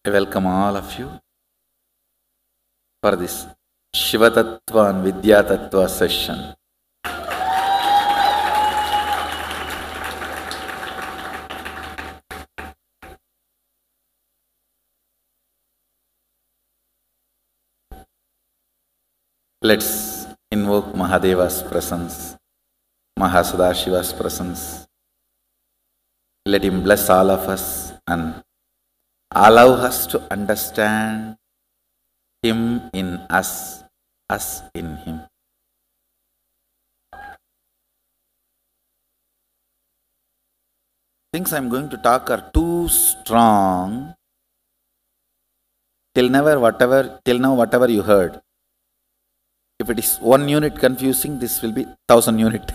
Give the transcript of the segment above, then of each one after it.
I welcome all of you for this Shiva Tattva and Vidya Tattva session. Let's invoke Mahadeva's presence, Mahasadashiva's presence. Let him bless all of us and allow us to understand him in us, us in him. Things I'm going to talk are too strong. Till now, whatever you heard. If it is 1 unit confusing, this will be 1000 unit.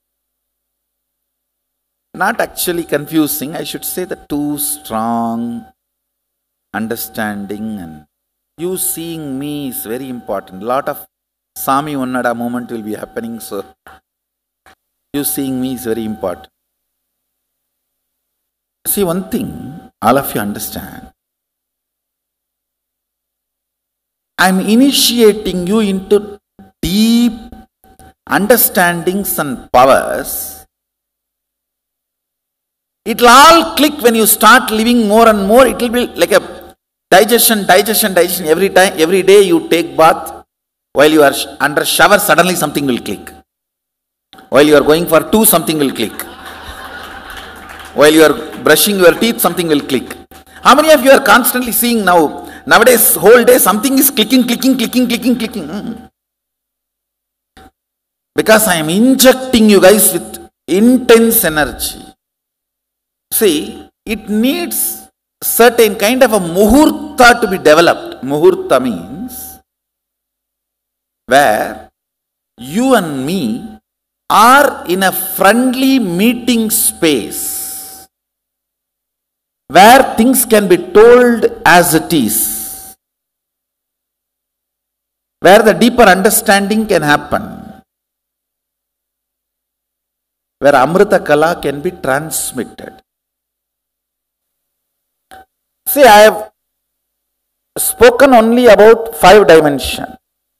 Not actually confusing, I should say the too strong understanding and you seeing me is very important. Lot of Sami Onnada moment will be happening, so you seeing me is very important. See, one thing, all of you understand. I'm initiating you into deep understandings and powers. It will all click when you start living more and more. It will be like a digestion. Every day you take bath, while you are under shower, suddenly something will click. While you are going for two, something will click. While you are brushing your teeth, something will click. How many of you are constantly seeing nowadays whole day something is clicking. Because I am injecting you guys with intense energy. See, it needs certain kind of a muhurta to be developed. Muhurta means where you and me are in a friendly meeting space where things can be told as it is, where the deeper understanding can happen, where Amrita Kala can be transmitted. See, I have spoken only about 5 dimensions.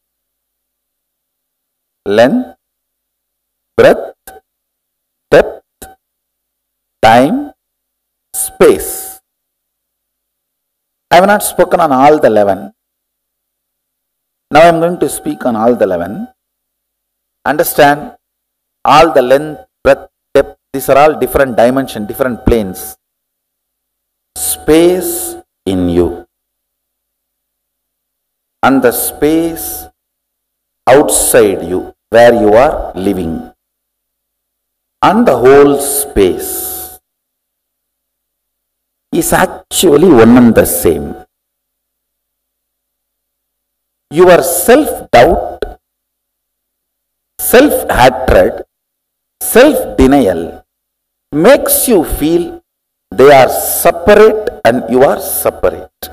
Length, breadth, depth, time, space. I have not spoken on all the 11. Now I am going to speak on all the 11. Understand, all the length, breadth, depth, these are all different dimensions, different planes. Space in you and the space outside you where you are living and the whole space is actually one and the same. Your self-doubt, self-hatred, self-denial makes you feel they are separate and you are separate.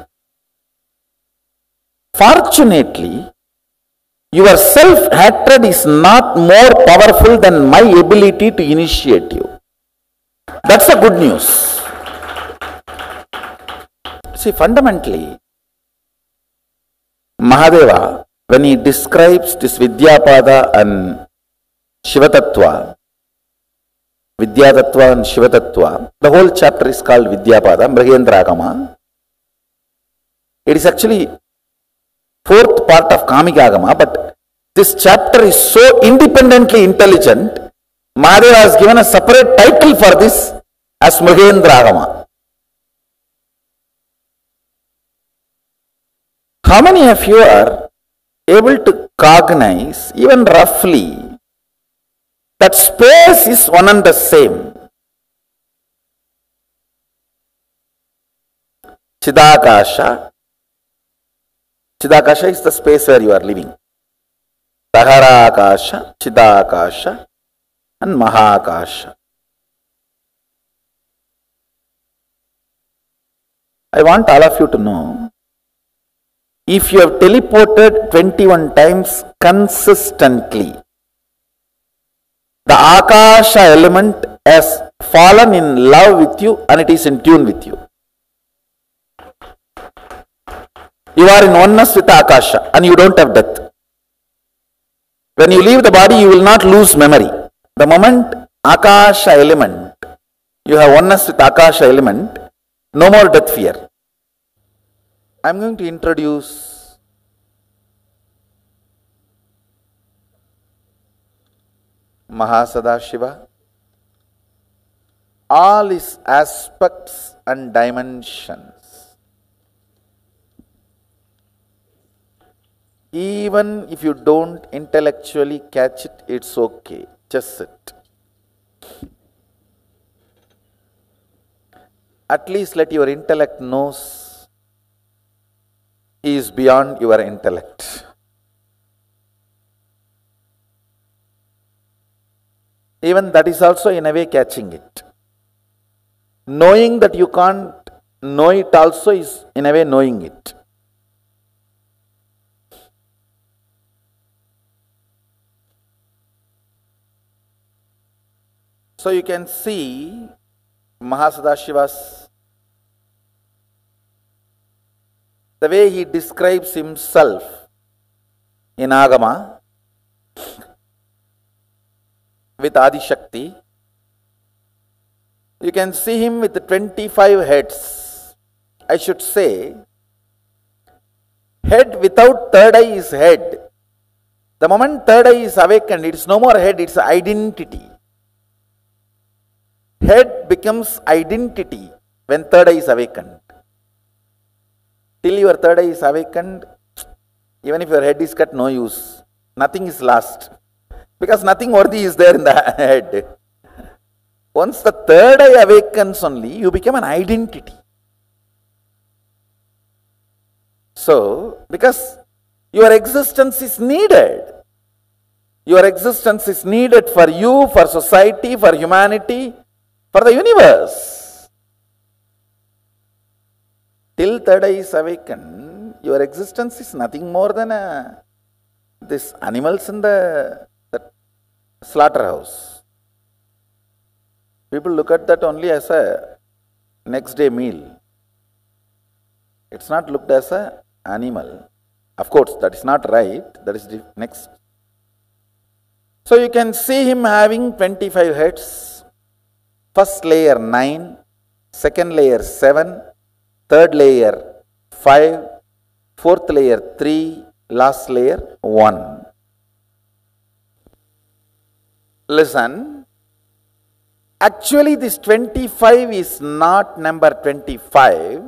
Fortunately, your self-hatred is not more powerful than my ability to initiate you. That's the good news. See, fundamentally, Mahadeva, when he describes this Vidyapada and Shiva Tattva, Vidya Tattva and Shiva Tattva, the whole chapter is called Vidyapada, Mrigendragama. It is actually 4th part of Kamikagama, but this chapter is so independently intelligent, Mahadeva has given a separate title for this as Mrigendragama. How many of you are able to cognize, even roughly, that space is one and the same? Chidakasha. Chidakasha is the space where you are living. Daharakasha, Chidakasha and Mahakasha. I want all of you to know, if you have teleported 21 times consistently, the Akasha element has fallen in love with you and it is in tune with you. You are in oneness with Akasha and you don't have death. When you leave the body, you will not lose memory. The moment Akasha element, you have oneness with Akasha element, no more death fear. I am going to introduce Mahasadashiva, all his aspects and dimensions. Even if you don't intellectually catch it, it's okay. Just sit. At least let your intellect knows he is beyond your intellect. Even that is also in a way catching it. Knowing that you can't know it also is in a way knowing it. So you can see Mahasadashiva's, the way he describes himself in Agama with Adi Shakti. You can see him with 25 heads. I should say, head without third eye is head. The moment third eye is awakened, it is no more head, it is identity. Head becomes identity when third eye is awakened. Till your third eye is awakened, even if your head is cut, no use. Nothing is lost. Because nothing worthy is there in the head. Once the third eye awakens only, you become an identity. So, because your existence is needed. Your existence is needed for you, for society, for humanity, for the universe. Till third eye is awakened, your existence is nothing more than this animals in the slaughterhouse. People look at that only as a next day meal. It's not looked as an animal. Of course, that is not right. That is the next. So you can see him having 25 heads. First layer 9, second layer 7, third layer 5, fourth layer 3, last layer 1. Listen, actually this 25 is not number 25.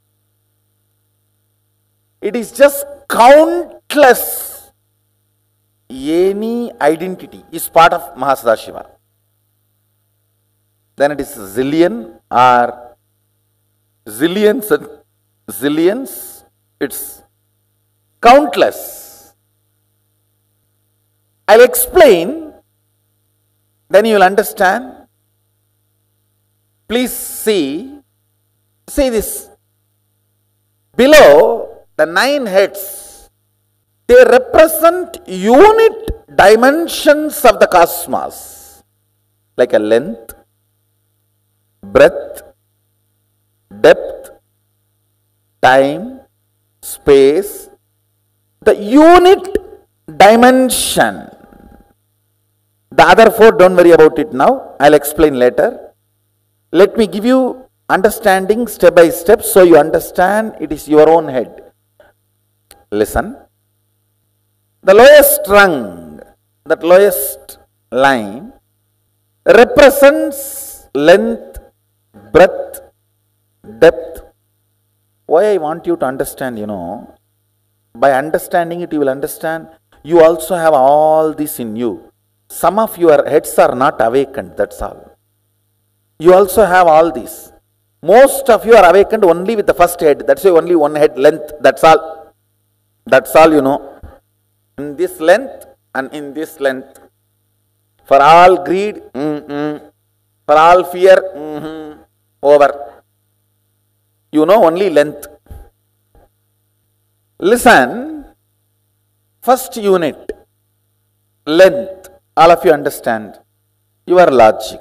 It is just countless. Any identity is part of Mahasadashiva. Then it is zillion or zillions and zillions. It's countless. I'll explain, then you will understand. Please see this. Below the 9 heads, they represent unit dimensions of the cosmos, like a length, breadth, depth, time, space, the unit dimension. The other 4, don't worry about it now, I'll explain later. Let me give you understanding step by step so you understand it is your own head. Listen. The lowest rung, that lowest line, represents length, breadth, depth. Why I want you to understand, by understanding it you will understand you also have all this in you. Some of your heads are not awakened, that's all. You also have all this. Most of you are awakened only with the first head, that's why only one head length, that's all. That's all you know. In this length and in this length. For all greed, for all fear, over. You know only length. Listen, first unit, length, all of you understand. Your logic.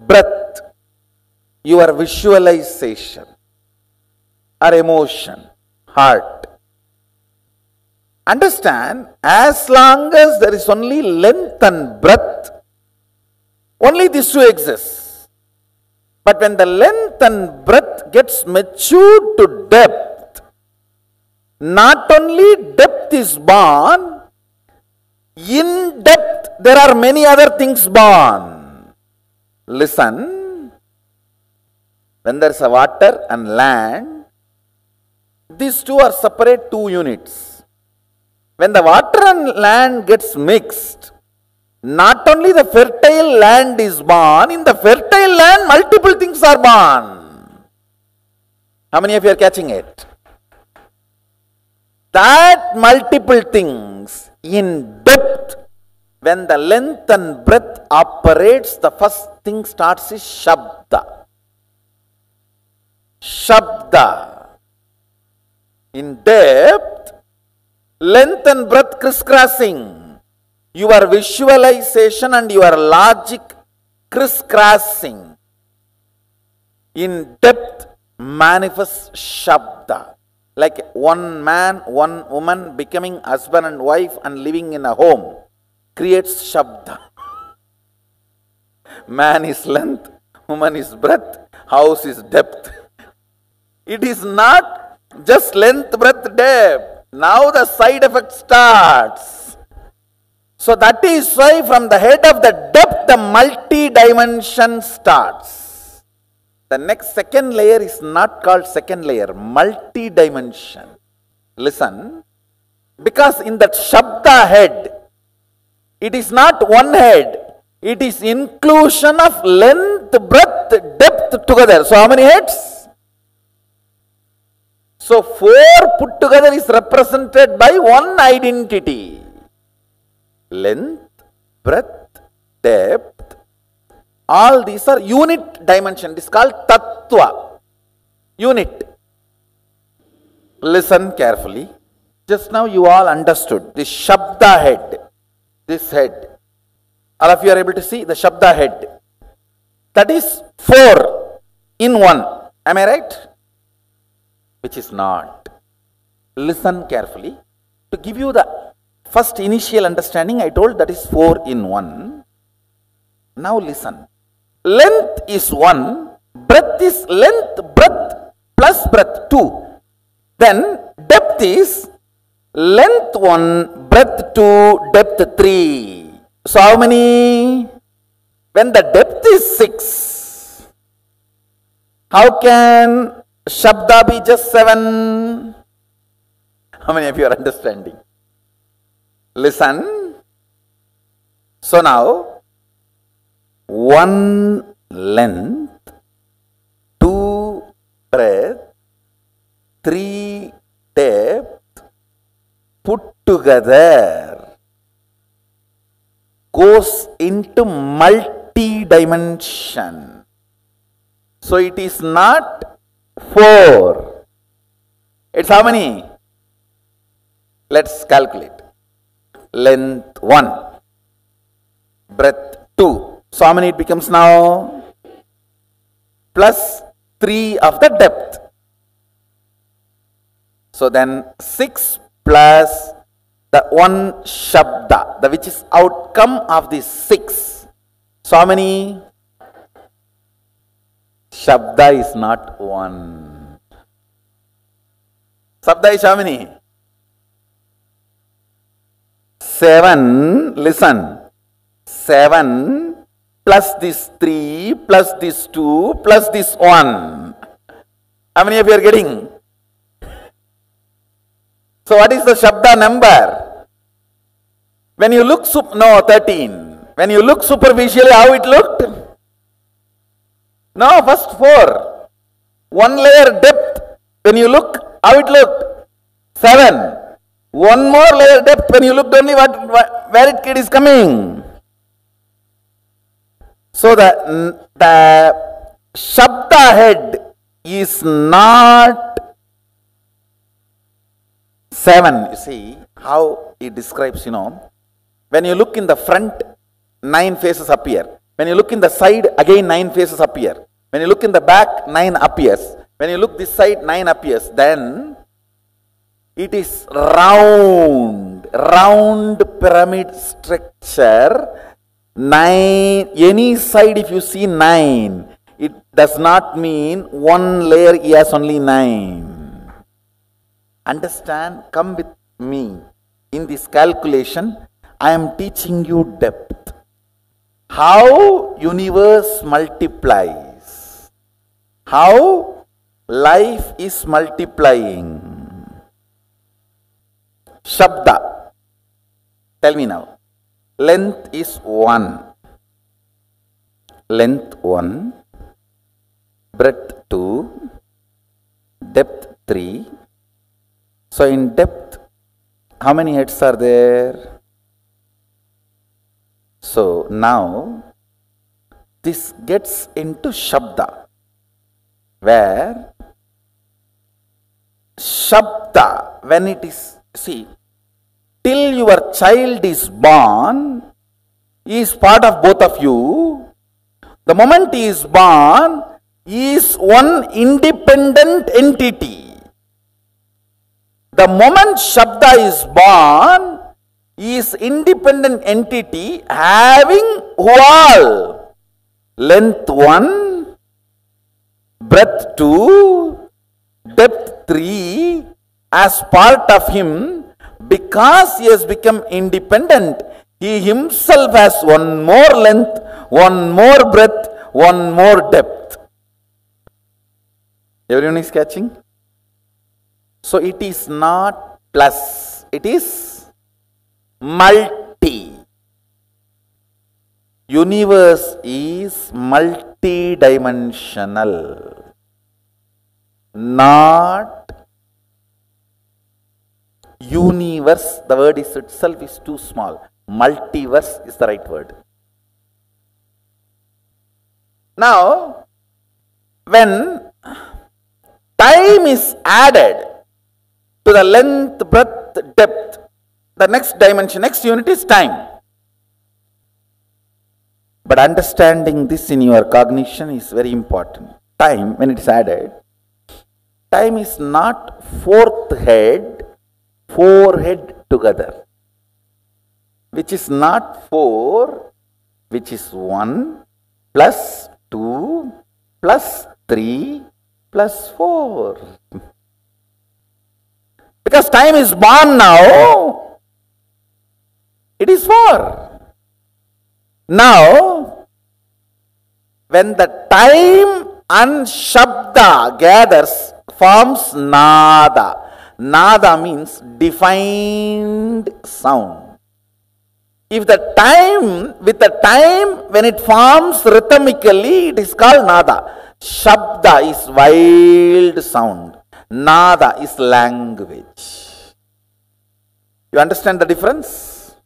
Breath, your visualization or emotion. heart. Understand, as long as there is only length and breadth, only these two exist. But when the length and breadth gets matured to depth, not only depth is born, in depth there are many other things born. Listen, when there is a water and land, these two are separate two units. When the water and land gets mixed, not only the fertile land is born, in the fertile land multiple things are born. How many of you are catching it? That multiple things in depth, when the length and breadth operates, the first thing starts is Shabda. Shabda. In depth, length and breadth crisscrossing. Your visualization and your logic crisscrossing. In depth manifests Shabda. Like one man, one woman becoming husband and wife and living in a home creates Shabda. Man is length, woman is breadth, house is depth. It is not just length, breadth, depth. Now the side effect starts. So that is why from the head of the depth, the multi-dimension starts. The next second layer is not called second layer, multi-dimension. Listen, because in that Shabda head, it is not one head, it is inclusion of length, breadth, depth together. So how many heads? So 4 put together is represented by one identity. Length, breadth, depth, all these are unit dimension. This is called Tattva. Unit. Listen carefully. Just now you all understood this Shabda head. This head. All of you are able to see the Shabda head. That is 4 in 1. Am I right? Which is not. Listen carefully. To give you the first initial understanding, I told that is 4 in 1. Now listen. Length is 1, breadth is length, breadth plus breadth 2. Then depth is length 1, breadth 2, depth 3. So how many? When the depth is 6, how can Shabda be just 7? How many of you are understanding? Listen. So now, 1 length, 2 breadth, 3 depth put together goes into multi-dimension. So it is not 4. It's how many? Let's calculate. Length 1, breadth 2. So how many it becomes now? Plus 3 of the depth. So then 6 plus the 1 Shabda, the which is outcome of this 6. So how many? Shabda is not 1. Shabda is how many? 7. Listen. 7 plus this 3 plus this 2 plus this 1. How many of you are getting? So what is the Shabda number? When you look, 13. When you look superficially, how it looked? No, first 4. 1 layer depth. When you look, how it looked? 7. 1 more layer depth. When you looked only where it is coming. So the Shabda head is not 7. You see how it describes, when you look in the front, 9 faces appear. When you look in the side, again 9 faces appear. When you look in the back, 9 appears. When you look this side, 9 appears. Then It is round, round pyramid structure. 9, any side if you see 9, it does not mean one layer has only 9. Understand? Come with me. In this calculation, I am teaching you depth. How universe multiplies. How life is multiplying. Shabda. Tell me now. Length is 1. Length 1. Breadth 2. Depth 3. So in depth, how many heads are there? So now, this gets into Shabda, where Shabda, when it is, see, till your child is born, he is part of both of you. The moment he is born, he is one independent entity. The moment Shabda is born, he is independent entity having who all? Length 1, breadth 2, depth 3 as part of him. Because he has become independent, he himself has one more length, one more breadth, one more depth. Everyone is catching? So it is not plus, it is multi. Universe is multi-dimensional, not universe. The word is itself is too small. Multiverse is the right word. Now, when time is added to the length, breadth, depth, the next dimension, next unit is time. But understanding this in your cognition is very important. Time, when it is added, time is not fourth head, four head together, which is not 4, which is 1 plus 2 plus 3 plus 4. Because time is born now, it is 4. Now, when the time and Shabda gathers, forms Nada. Nada means defined sound. If the time, with the time when it forms rhythmically, it is called Nada. Shabda is wild sound. Nada is language. You understand the difference?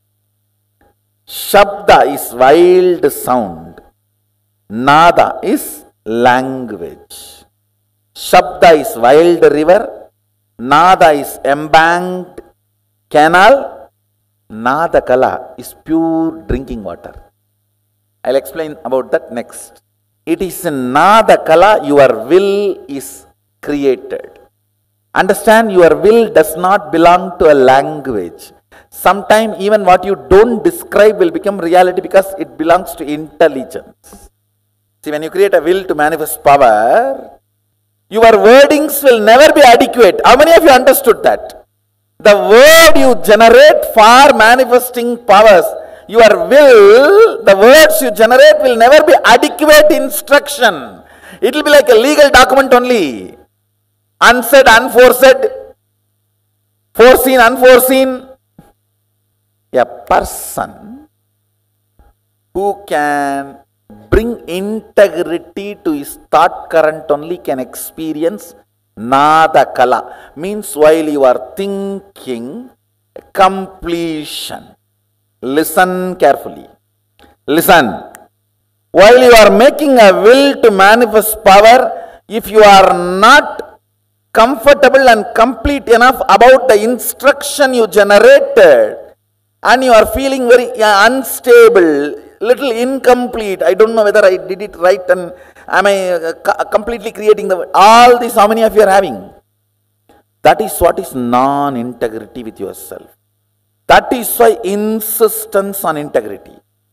Shabda is wild sound. Nada is language. Shabda is wild river. Nada is embanked canal. Nada kala is pure drinking water. I'll explain about that next. It is in Nada kala your will is created. Understand, your will does not belong to a language. Sometimes even what you don't describe will become reality because it belongs to intelligence. See, when you create a will to manifest power, your wordings will never be adequate. How many of you understood that? The word you generate for manifesting powers, your will, the words you generate will never be adequate instruction. It will be like a legal document only. Unsaid, unforesaid, foreseen, unforeseen. A person who can bring integrity to his thought current only can experience Nada kala. Means while you are thinking, completion. Listen carefully. Listen. While you are making a will to manifest power, if you are not comfortable and complete enough about the instruction you generated, and you are feeling very unstable, little incomplete, I don't know whether I did it right and am I completely creating the, all this, how many of you are having? That is what is non-integrity with yourself. That is why insistence on integrity.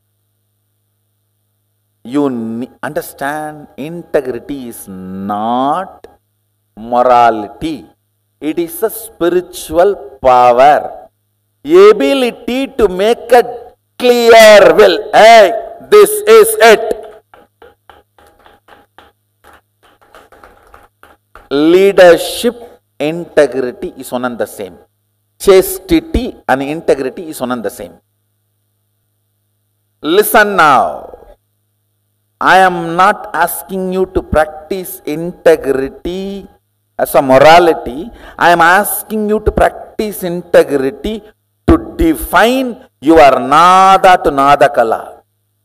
You understand, integrity is not morality. It is a spiritual power. Ability to make a clear will. Hey, this is it. Leadership, integrity is one and the same. Chastity and integrity is one and the same. Listen now. I am not asking you to practice integrity as a morality. I am asking you to practice integrity to define your nada to nada kala.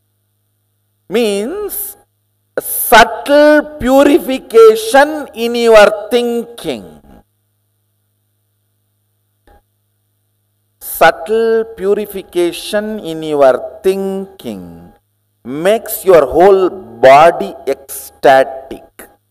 Means subtle purification in your thinking. Subtle purification in your thinking makes your whole body ecstatic.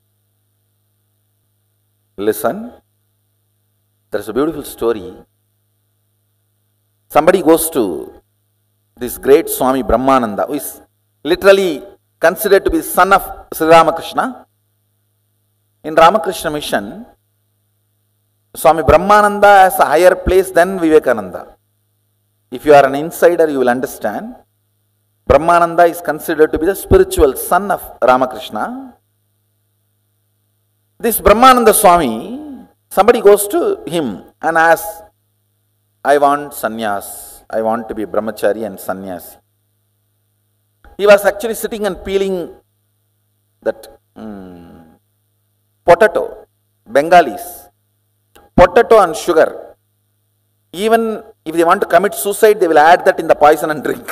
Listen, there is a beautiful story. Somebody goes to this great Swami Brahmananda, who is literally considered to be son of Sri Ramakrishna. In Ramakrishna mission, Swami Brahmananda has a higher place than Vivekananda. If you are an insider, you will understand. Brahmananda is considered to be the spiritual son of Ramakrishna. This Brahmananda Swami, somebody goes to him and asks, I want sannyas. I want to be brahmachari and sannyasi. He was actually sitting and peeling that potato, Bengalis. Potato and sugar. Even if they want to commit suicide, they will add that in the poison and drink.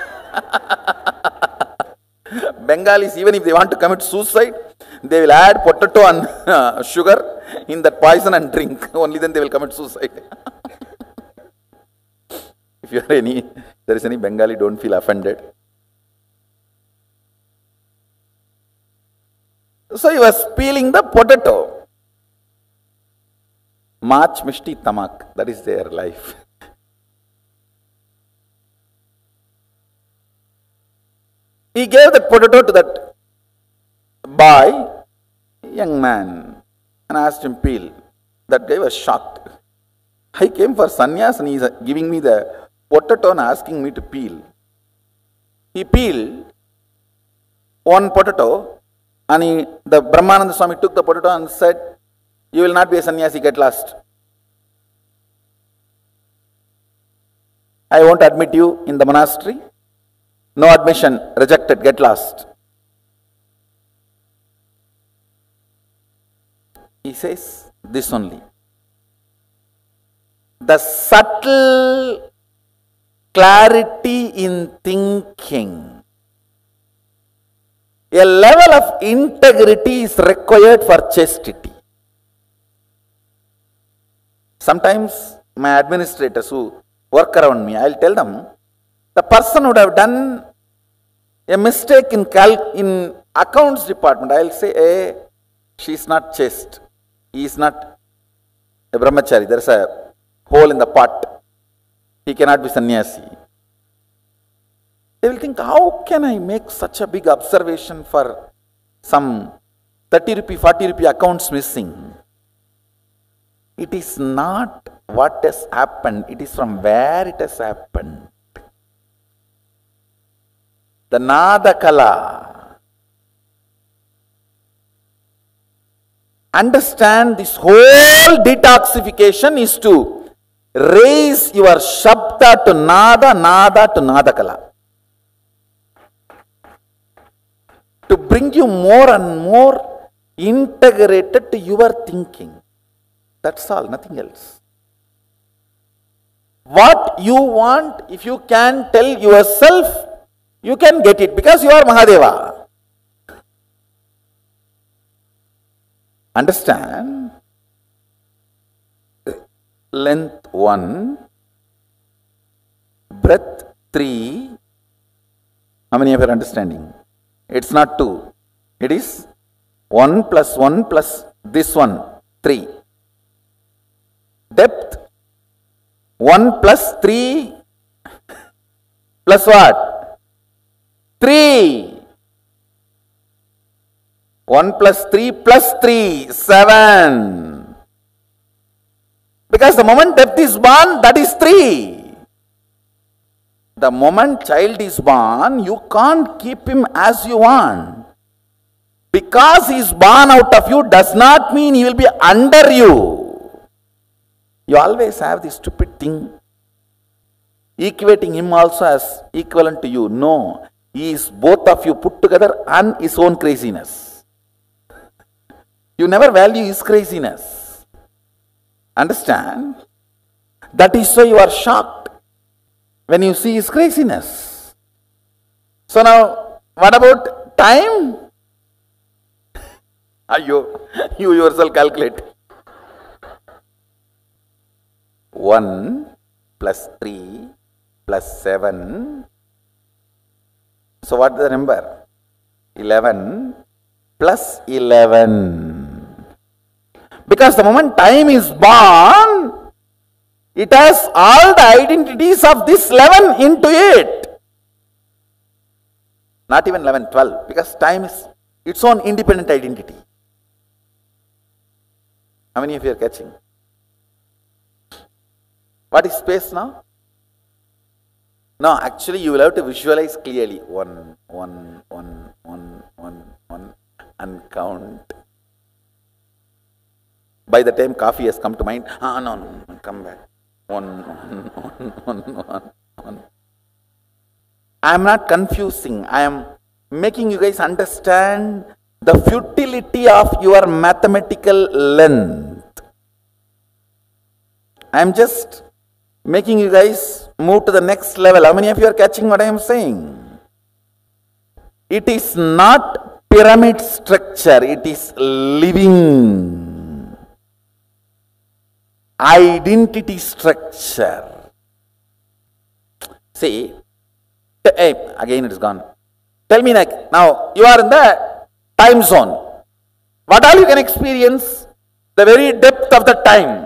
Bengalis, even if they want to commit suicide, they will add potato and sugar in that poison and drink. Only then they will commit suicide. If there is any Bengali, don't feel offended. So he was peeling the potato. Mach mishti tamak, that is their life. He gave that potato to that boy, young man, and asked him peel. That guy was shocked. I came for sannyas and he is giving me the potato and asking me to peel. He peeled one potato and the Brahmananda Swami took the potato and said, you will not be a sannyasi, get lost. I won't admit you in the monastery. No admission, rejected, get lost. He says this only. The subtle clarity in thinking. A level of integrity is required for chastity. Sometimes my administrators who work around me, I will tell them, the person would have done a mistake in accounts department. I will say, hey, she is not chaste. He is not a brahmachari. There is a hole in the pot. He cannot be sannyasi. They will think, how can I make such a big observation for some 30 rupee, 40 rupee accounts missing? It is not what has happened. It is from where it has happened. The Nada Kala. Understand, this whole detoxification is to raise your Shabda to Nada, Nada to Nada Kala. To bring you more and more integrated to your thinking. That's all, nothing else. What you want, if you can tell yourself, you can get it because you are Mahadeva. Understand? Length 1, breadth 3. How many of you are understanding? It's not 2. It is 1 plus 1 plus this one, 3. 1 plus 3 plus what? 3. 1 plus 3 plus 3, 7. Because the moment depth is born, that is 3. The moment child is born, you can't keep him as you want. Because he is born out of you does not mean he will be under you. You always have this stupid thing, equating him also as equivalent to you. No, he is both of you put together and his own craziness. You never value his craziness. Understand? That is why you are shocked when you see his craziness. So now, what about time? You yourself calculate. 1 plus 3 plus 7. So what is the number? 11 plus 11. Because the moment time is born, it has all the identities of this 11 into it. Not even 11, 12. Because time is its own independent identity. How many of you are catching? What is space now? No, actually you will have to visualize clearly. 1, 1, 1, 1, 1, 1 and count. By the time coffee has come to mind, no, come back. 1, 1. I am not confusing. I am making you guys understand the futility of your mathematical length. I am just making you guys move to the next level. How many of you are catching what I am saying? It is not pyramid structure, it is living identity structure. See, again it is gone. Tell me now, you are in the time zone. What all you can experience? The very depth of the time.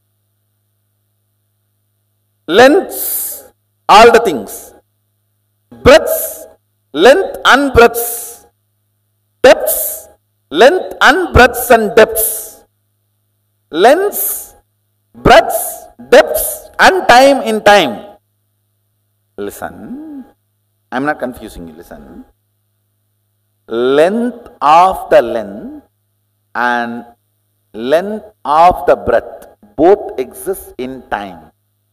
Lengths, all the things. Breadths, length and breadths. Depths, length and breadths and depths. Lengths, breadths, depths and time in time. Listen, I am not confusing you, listen. Length of the length and length of the breadth both exist in time.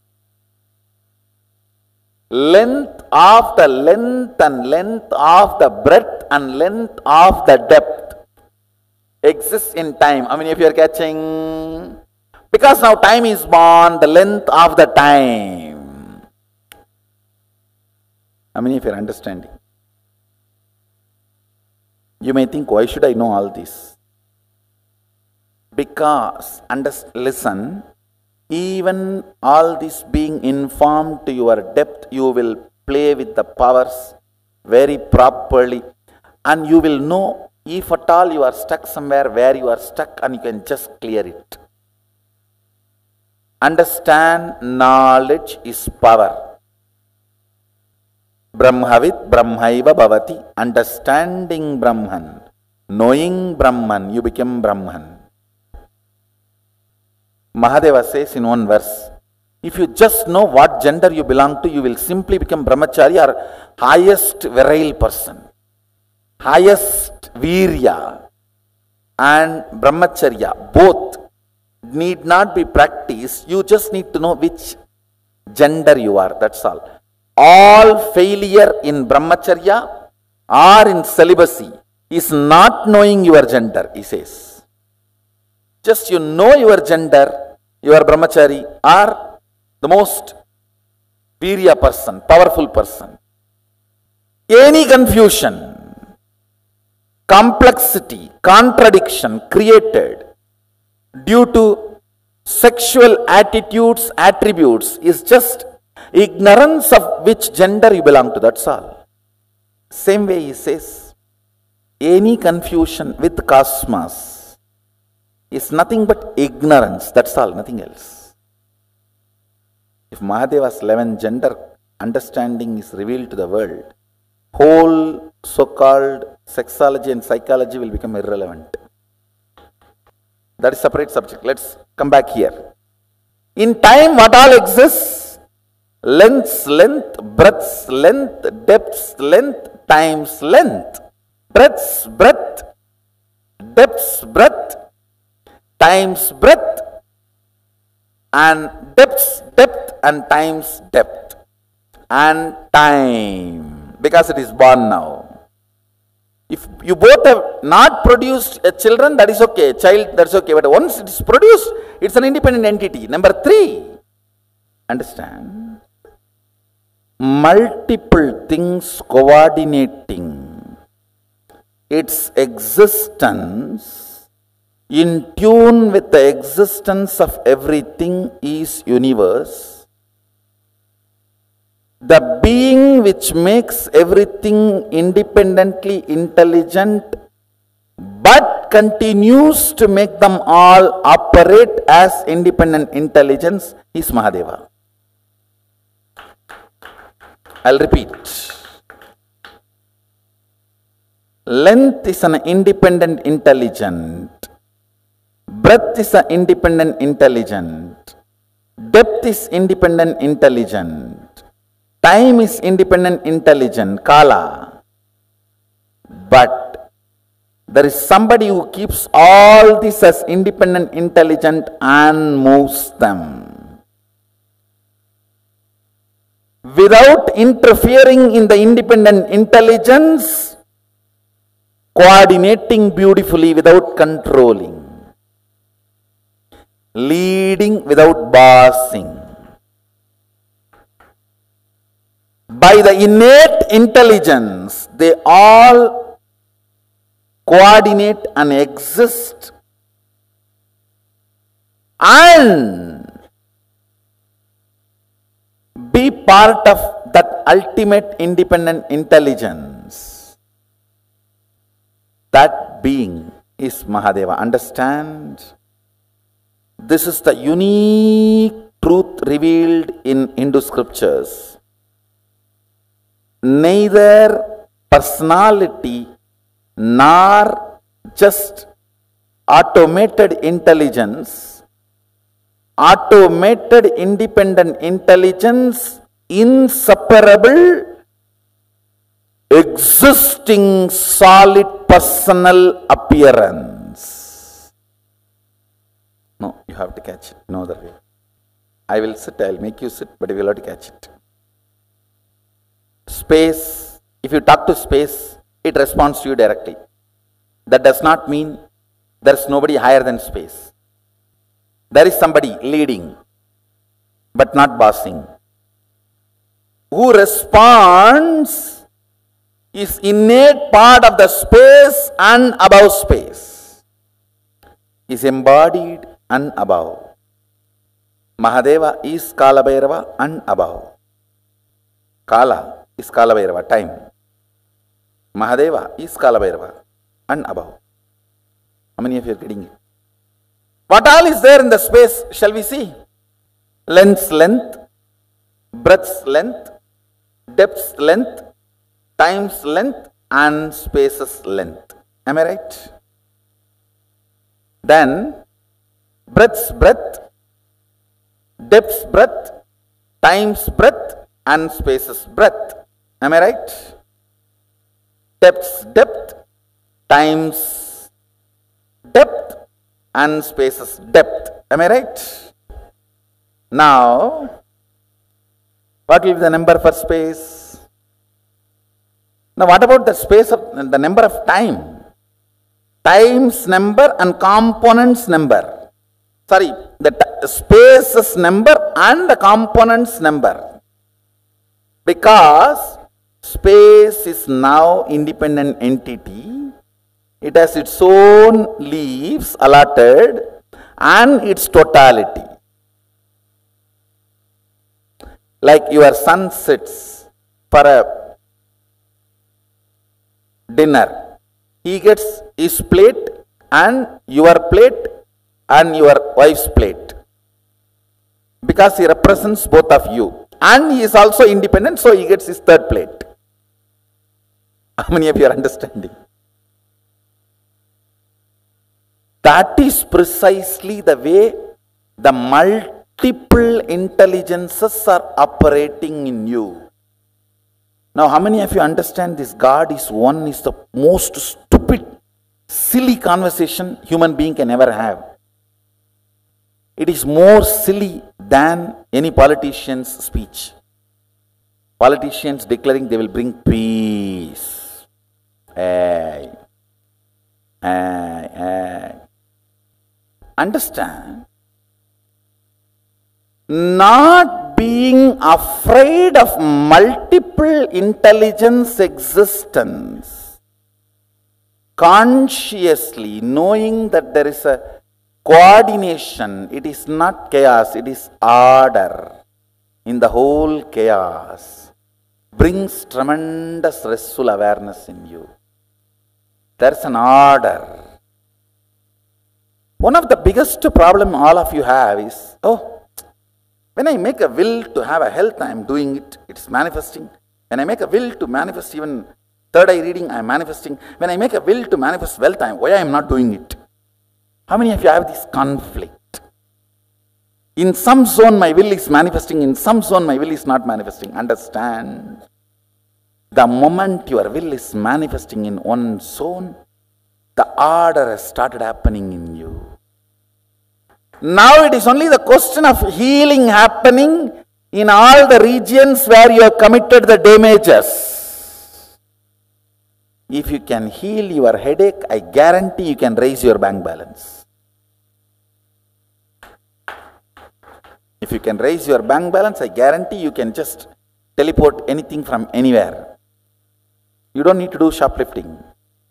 Length of the length and length of the breadth and length of the depth exists in time. How many of you are catching? Because now time is born, the length of the time. How many of you are understanding? You may think, why should I know all this? Because, listen, even all this being informed to your depth, you will play with the powers very properly and you will know if at all you are stuck somewhere where you are stuck and you can just clear it. Understand, knowledge is power. Brahmavit Brahmaiva Bhavati. Understanding Brahman, knowing Brahman, you become Brahman. Mahadeva says in one verse, if you just know what gender you belong to, you will simply become brahmachari or highest virile person. Highest virya and brahmacharya, both need not be practiced. You just need to know which gender you are, that's all. All failure in brahmacharya or in celibacy is not knowing your gender, he says. Just you know your gender, you are brahmachari or the most virya person, powerful person. Any confusion, complexity, contradiction created due to sexual attitudes, attributes is just ignorance of which gender you belong to, that's all. Same way he says, any confusion with cosmos is nothing but ignorance, that's all, nothing else. If Mahadeva's 11 gender understanding is revealed to the world, whole so-called sexology and psychology will become irrelevant. That is separate subject. Let's come back here. In time, what all exists? Length's length, breadth's length, depth's length, time's length. Breadth's breadth, depth's breadth, time's breadth, and depth's depth, and time's depth. And time, because it is born now. If you both have not produced a children, that is okay, child, that's okay. But once it is produced, it's an independent entity. Number 3, understand, multiple things coordinating its existence in tune with the existence of everything is universe. The being which makes everything independently intelligent but continues to make them all operate as independent intelligence is Mahadeva. I'll repeat. Length is an independent intelligent. Breadth is an independent intelligent. Depth is independent intelligent. Time is independent intelligent, Kala. But there is somebody who keeps all this as independent intelligent and moves them without interfering in the independent intelligence, coordinating beautifully without controlling, leading without bossing. By the innate intelligence, they all coordinate and exist and be part of that ultimate independent intelligence. That being is Mahadeva. Understand? This is the unique truth revealed in Hindu scriptures. Neither personality nor just automated intelligence, automated independent intelligence, inseparable, existing solid personal appearance. No, you have to catch it. No other way. I will sit, I will make you sit, but you will have to catch it. Space, if you talk to space, it responds to you directly. That does not mean there is nobody higher than space. There is somebody leading, but not bossing. Who responds is innate part of the space and above space. Is embodied and above. Mahadeva is Kala Bhairava and above. Kala is Kala Bhairava, time. Mahadeva is Kala Bhairava and above. How many of you are getting it? What all is there in the space shall we see? Length's length, breadth's length, depth's length, time's length, and space's length. Am I right? Then breadth's breadth, depth's breadth, time's breadth, and space's breadth. Am I right? Depth's depth, time's depth, and space's depth. Am I right? Now, what will be the number for space? Now, what about the space of the number of time? Time's number and components number. Sorry, the space's number and the components number. Because space is now independent entity. It has its own leaves allotted and its totality. Like your son sits for a dinner. He gets his plate and your wife's plate. Because because he represents both of you. And he is also independent, so he gets his third plate. How many of you are understanding? That is precisely the way the multiple intelligences are operating in you. Now, how many of you understand this God is one is the most stupid, silly conversation human being can ever have? It is more silly than any politician's speech. Politicians declaring they will bring peace. Hey. Understand? Not being afraid of multiple intelligence existence, consciously knowing that there is a coordination, it is not chaos, it is order in the whole chaos, brings tremendous restful awareness in you. There is an order. One of the biggest problem all of you have is, when I make a will to have a health, I am doing it, it's manifesting. When I make a will to manifest even third eye reading, I am manifesting. When I make a will to manifest wealth, why I am not doing it? How many of you have this conflict? In some zone my will is manifesting, in some zone my will is not manifesting. Understand? The moment your will is manifesting in one zone, the order has started happening in you. Now it is only the question of healing happening in all the regions where you have committed the damages. If you can heal your headache, I guarantee you can raise your bank balance. If you can raise your bank balance, I guarantee you can just teleport anything from anywhere. You don't need to do shoplifting.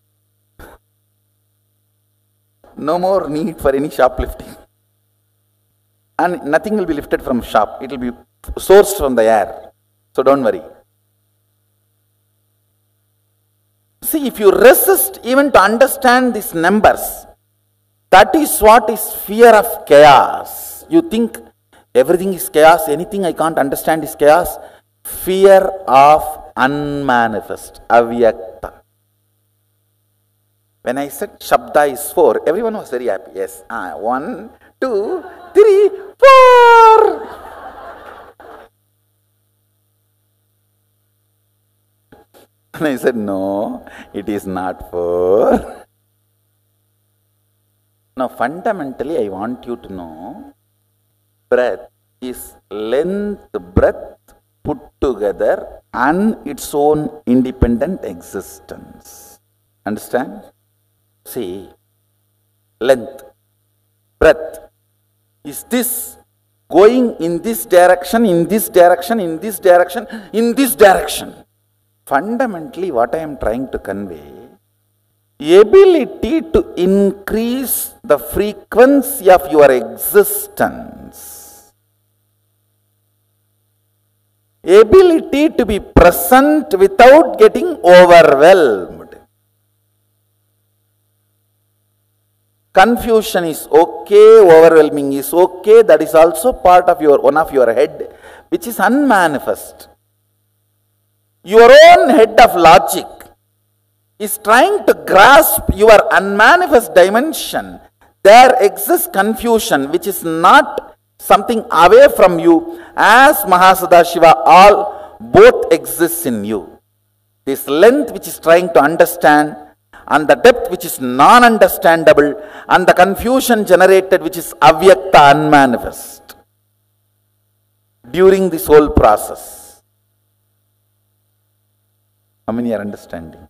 No more need for any shoplifting. And nothing will be lifted from shop. It will be sourced from the air. So don't worry. See, if you resist even to understand these numbers, that is what is fear of chaos. You think everything is chaos, anything I can't understand is chaos. Fear of unmanifest, avyakta. When I said Shabda is 4, everyone was very happy. Yes, 1, 2, 3, 4. And I said, no, it is not 4. Now, fundamentally, I want you to know, breath is length, breath put together and its own independent existence. Understand? See, length, breath. Is this going in this direction, in this direction, in this direction, in this direction? Fundamentally, what I am trying to convey, ability to increase the frequency of your existence, ability to be present without getting overwhelmed. Confusion is okay, overwhelming is okay, that is also part of one of your head, which is unmanifest. Your own head of logic is trying to grasp your unmanifest dimension. There exists confusion, which is not something away from you, as Mahasadashiva, both exists in you. This length which is trying to understand, and the depth which is non-understandable, and the confusion generated which is avyakta, unmanifest, during this whole process. How many are understanding?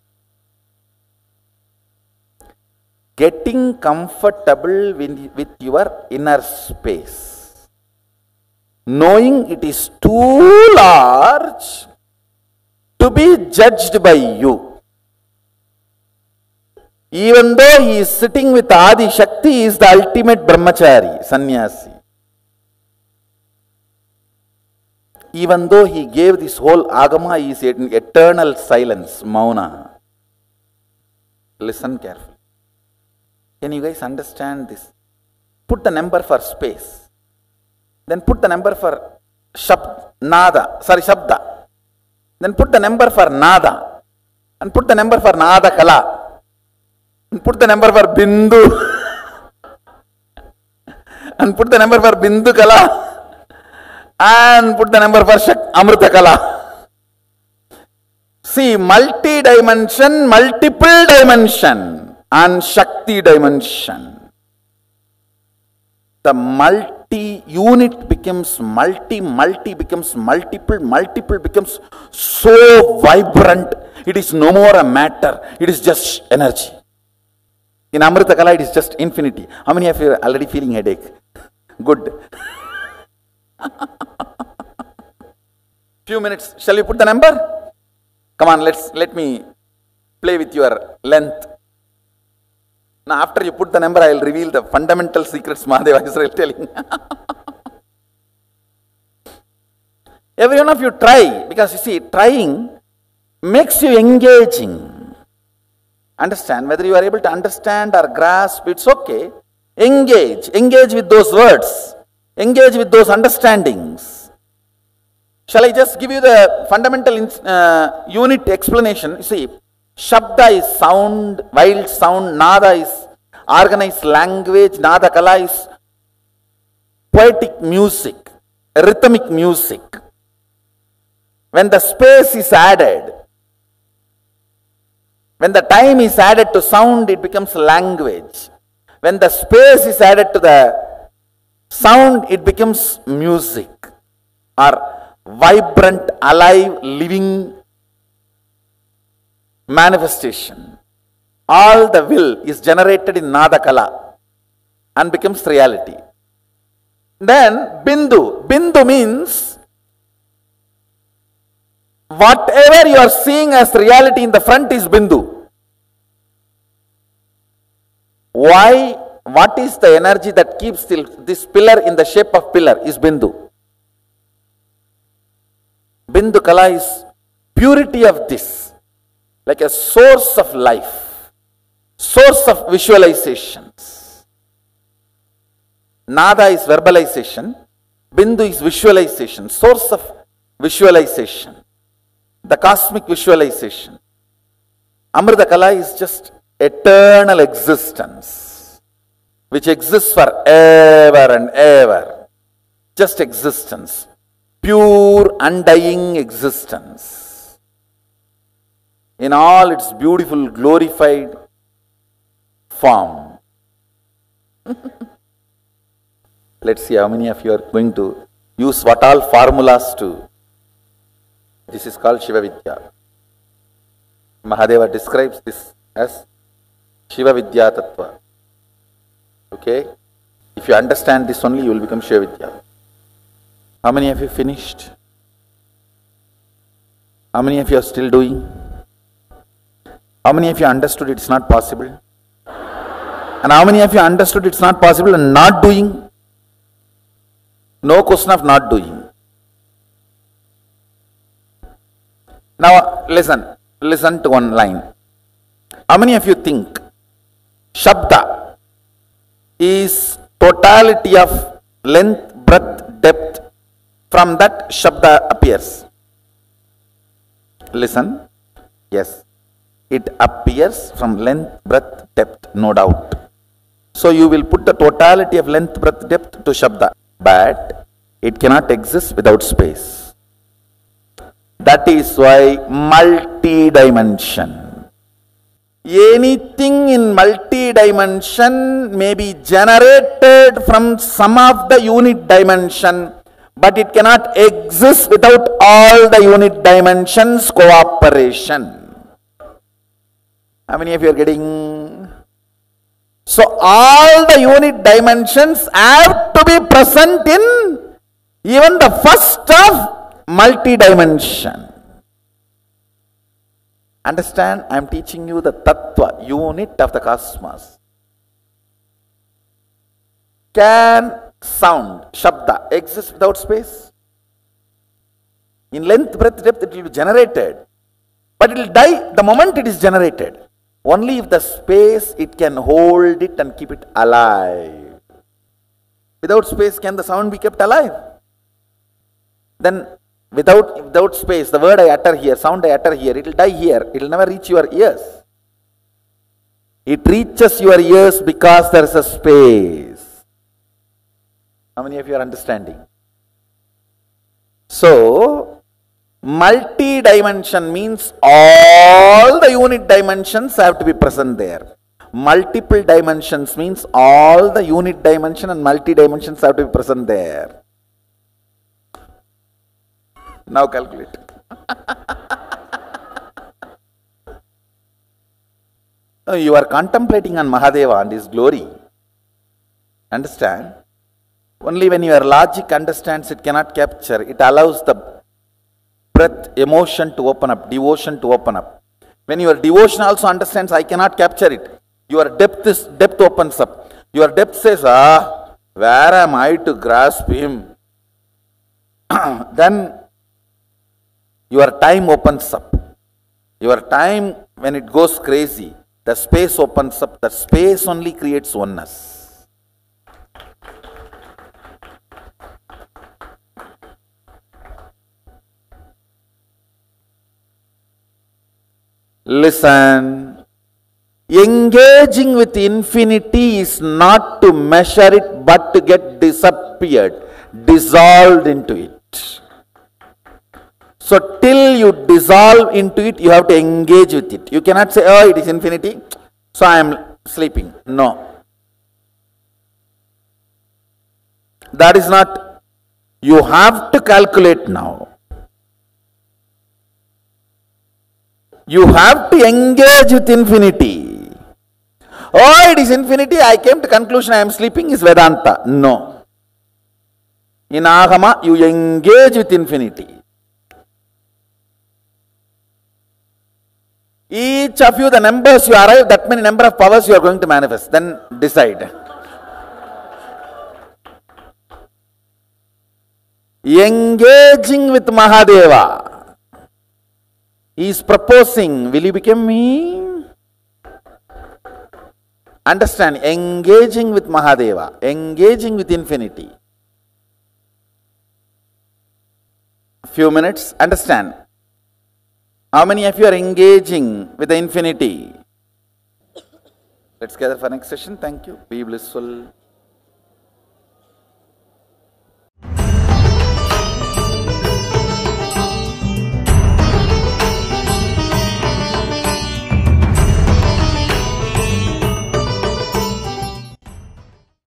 Getting comfortable with your inner space, knowing it is too large to be judged by you. Even though he is sitting with Adi Shakti, he is the ultimate brahmachari, sannyasi. Even though he gave this whole agama, he is in eternal silence, mauna. Listen carefully. Can you guys understand this? Put the number for space. Then put the number for Shabda. Then put the number for Nada. And put the number for Nada Kala. And put the number for Bindu. And put the number for Bindu Kala. And put the number for Amrita Kala. See, multi-dimension, multiple dimension, and Shakti dimension. The multi-unit becomes multi becomes multiple becomes so vibrant, it is no more a matter, it is just energy. In Amrita Kala, it is just infinity. How many of you are already feeling headache? Good. Few minutes. Shall we put the number? Come on, let me play with your length. Now, after you put the number, I will reveal the fundamental secrets Mahadeva is telling. Every one of you try, because you see, trying makes you engaging. Understand? Whether you are able to understand or grasp, it's okay. Engage with those words. Engage with those understandings. Shall I just give you the fundamental unit explanation? You see, Shabda is sound, wild sound, Nada is organized language, Nada Kala is poetic music, rhythmic music. When the space is added, when the time is added to sound, it becomes language. When the space is added to the sound, it becomes music or vibrant, alive, living manifestation. All the will is generated in Nada Kala and becomes reality. Then Bindu. Bindu means whatever you are seeing as reality in the front is Bindu. Why? What is the energy that keeps this pillar in the shape of pillar is Bindu. Bindu Kala is purity of this, like a source of life, source of visualizations. Nada is verbalization, Bindu is visualization, source of visualization, the cosmic visualization. Amrita Kala is just eternal existence, which exists forever and ever. Just existence. Pure, undying existence. In all its beautiful, glorified form. Let's see how many of you are going to use what all formulas to. This is called Shiva Vidya. Mahadeva describes this as Shiva Vidya Tattva. Okay? If you understand this only, you will become Shiva Vidya. How many of you finished? How many of you are still doing? How many of you understood it's not possible? And how many of you understood it's not possible and not doing? No question of not doing. Now listen to one line. How many of you think Shabda is totality of length, breadth, depth? From that Shabda appears. Listen. Yes. It appears from length, breadth, depth, no doubt. So you will put the totality of length, breadth, depth to Shabda. But it cannot exist without space. That is why multi-dimension. Anything in multi-dimension may be generated from some of the unit dimension, but it cannot exist without all the unit dimensions cooperation. How many of you are getting? So all the unit dimensions have to be present in even the first of multi-dimension. Understand? I am teaching you the tattva, unit of the cosmos. Can sound, Shabda, exist without space? In length, breadth, depth, it will be generated. But it will die the moment it is generated. Only if the space, it can hold it and keep it alive. Without space, can the sound be kept alive? Then without space, the word I utter here, sound I utter here, it will die here. It will never reach your ears. It reaches your ears because there is a space. How many of you are understanding? So, multi-dimension means all the unit dimensions have to be present there. Multiple dimensions means all the unit dimension and multi-dimensions have to be present there. Now calculate. You are contemplating on Mahadeva and his glory. Understand? Only when your logic understands, it cannot capture. It allows the breath, emotion to open up, devotion to open up. When your devotion also understands, I cannot capture it. Your depth opens up. Your depth says, where am I to grasp him? Then your time opens up. Your time, when it goes crazy, the space opens up. The space only creates oneness. Listen, engaging with infinity is not to measure it, but to get disappeared, dissolved into it. So till you dissolve into it, you have to engage with it. You cannot say, oh, it is infinity, so I am sleeping. No. That is not, you have to calculate now. You have to engage with infinity. Oh, it is infinity, I came to conclusion I am sleeping is Vedanta. No. In Agama, you engage with infinity. Each of you, the numbers you arrive, that many number of powers you are going to manifest. Then decide. Engaging with Mahadeva. He is proposing, will you become me? Understand, engaging with Mahadeva, engaging with infinity. Few minutes, understand. How many of you are engaging with the infinity? Let's gather for next session. Thank you. Be blissful.